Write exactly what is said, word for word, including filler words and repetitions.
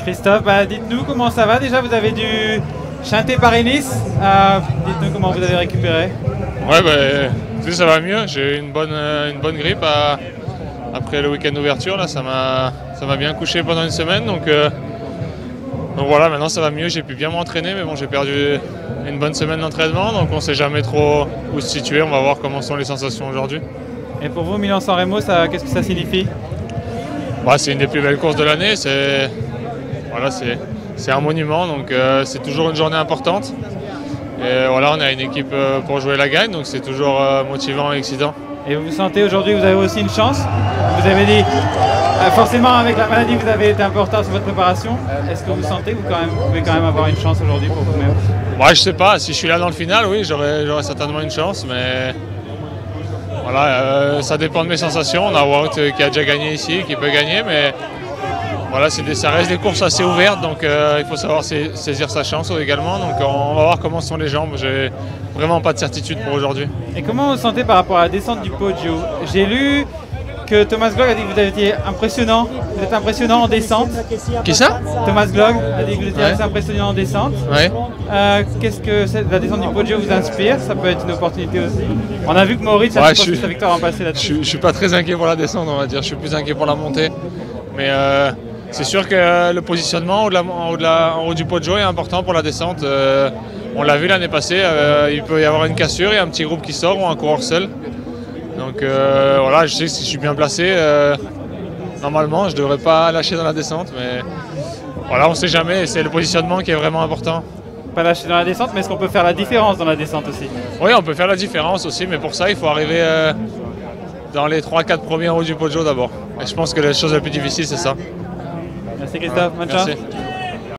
Christophe, bah, dites-nous comment ça va. Déjà, vous avez dû chanter Paris-Nice. Euh, dites-nous comment vous avez récupéré. Ouais, bah, ça va mieux. J'ai eu une bonne, une bonne grippe à, après le week-end d'ouverture. Là, ça m'a bien couché pendant une semaine. Donc, euh, donc voilà, maintenant ça va mieux. J'ai pu bien m'entraîner, mais bon, j'ai perdu une bonne semaine d'entraînement. Donc on ne sait jamais trop où se situer. On va voir comment sont les sensations aujourd'hui. Et pour vous, Milan-San Remo, qu'est-ce que ça signifie? Bah, c'est une des plus belles courses de l'année. C'est voilà, c'est un monument, donc euh, c'est toujours une journée importante. Et voilà, on a une équipe euh, pour jouer la gagne, donc c'est toujours euh, motivant et excitant. Et vous vous sentez aujourd'hui, vous avez aussi une chance? Vous avez dit, euh, forcément avec la maladie, vous avez été important sur votre préparation. Est-ce que vous sentez que vous, quand même, vous pouvez quand même avoir une chance aujourd'hui pour vous-même? Ouais, je sais pas, si je suis là dans le final, oui, j'aurais certainement une chance, mais voilà, euh, ça dépend de mes sensations. On a Wout qui a déjà gagné ici, qui peut gagner, mais voilà, des, ça reste des courses assez ouvertes, donc euh, il faut savoir saisir sa chance également. Donc on va voir comment sont les jambes. J'ai vraiment pas de certitude pour aujourd'hui. Et comment vous vous sentez par rapport à la descente du Poggio? J'ai lu que Thomas Glog a dit que vous avez été impressionnant. Vous êtes impressionnant en descente. Qui ça? Thomas Glog a dit que vous étiez ouais. assez impressionnant en descente. Ouais. Euh, Qu'est-ce que la descente du Poggio vous inspire? Ça peut être une opportunité aussi. On a vu que Maurice a ouais, fait sa victoire en passé là-dessus. Je, je suis pas très inquiet pour la descente, on va dire. Je suis plus inquiet pour la montée. Mais euh, c'est sûr que le positionnement en haut, de la, en, haut de la, en haut du Poggio est important pour la descente. Euh, on l'a vu l'année passée, euh, il peut y avoir une cassure, il y a un petit groupe qui sort ou un coureur seul. Donc euh, voilà, je sais que si je suis bien placé, euh, normalement je ne devrais pas lâcher dans la descente. Mais voilà, on ne sait jamais, c'est le positionnement qui est vraiment important. Pas lâcher dans la descente, mais est-ce qu'on peut faire la différence dans la descente aussi? Oui, on peut faire la différence aussi, mais pour ça il faut arriver euh, dans les trois quatre premiers en haut du Poggio d'abord. Et je pense que la chose la plus difficile c'est ça. Merci Christophe, bonne chance. Merci.